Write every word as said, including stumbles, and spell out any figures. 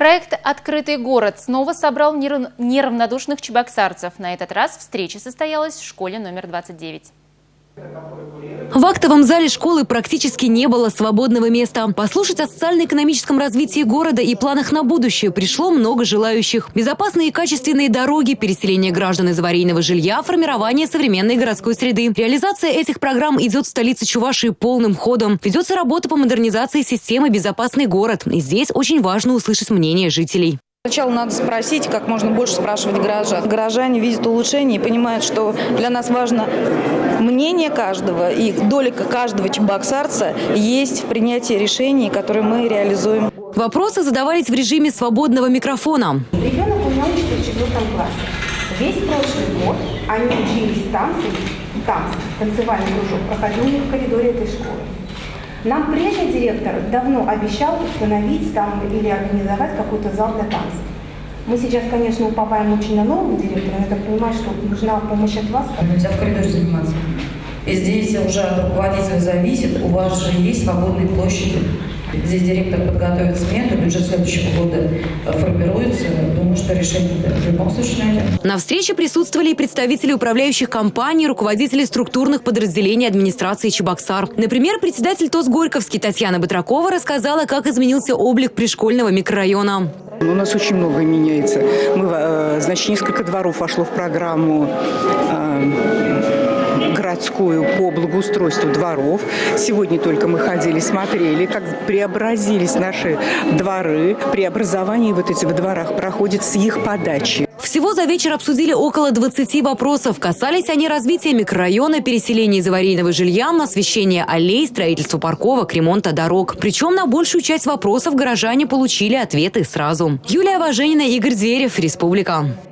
Проект «Открытый город» снова собрал неравнодушных чебоксарцев. На этот раз встреча состоялась в школе номер двадцать девять. В актовом зале школы практически не было свободного места. Послушать о социально-экономическом развитии города и планах на будущее пришло много желающих. Безопасные и качественные дороги, переселение граждан из аварийного жилья, формирование современной городской среды. Реализация этих программ идет в столице Чувашии полным ходом. Ведется работа по модернизации системы «Безопасный город». И здесь очень важно услышать мнение жителей. Сначала надо спросить, как можно больше спрашивать горожан. Горожане видят улучшения и понимают, что для нас важно мнение каждого и доля каждого чебоксарца есть в принятии решений, которые мы реализуем. Вопросы задавались в режиме свободного микрофона. Ребенок у меня учится в четвертом классе. Весь прошлый год они учились танцы, танцы, танцевальный кружок проходил в коридоре этой школы. Нам прежний директор давно обещал установить там или организовать какой-то зал для танцев. Мы сейчас, конечно, уповаем очень на нового директора, но я так понимаю, что нужна помощь от вас. Нельзя в коридоре заниматься. И здесь уже от руководителя зависит, у вас же есть свободные площади. Здесь директор подготовит смену, бюджет следующего года формируется. Думаю, что решение в любом случае найдем. На встрече присутствовали и представители управляющих компаний, руководители структурных подразделений администрации Чебоксар. Например, председатель ТОС Горьковский Татьяна Батракова рассказала, как изменился облик пришкольного микрорайона. У нас очень многое меняется. Мы, значит, несколько дворов вошло в программу городскую по благоустройству дворов. Сегодня только мы ходили, смотрели, как преобразились наши дворы. Преобразование вот эти во дворах проходит с их подачи. Всего за вечер обсудили около двадцати вопросов. Касались они развития микрорайона, переселения из аварийного жилья, освещения аллей, строительства парковок, ремонта дорог. Причем на большую часть вопросов горожане получили ответы сразу. Юлия Важенина, Игорь Зверев, Республика.